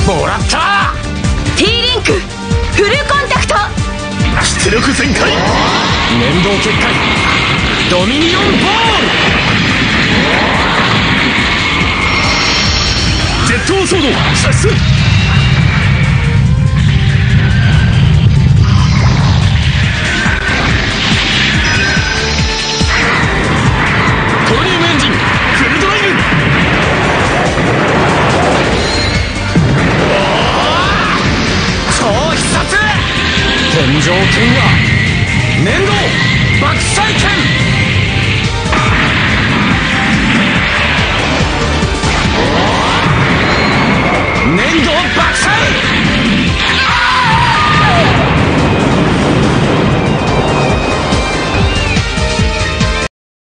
もらった。 T リンクフルコンタクト。 出力全開。粘土結界ドミニオンボール。ジェットソード射出。トロニウムエンジンフルドライブ。超必殺天上天下粘土爆砕剣。粘土爆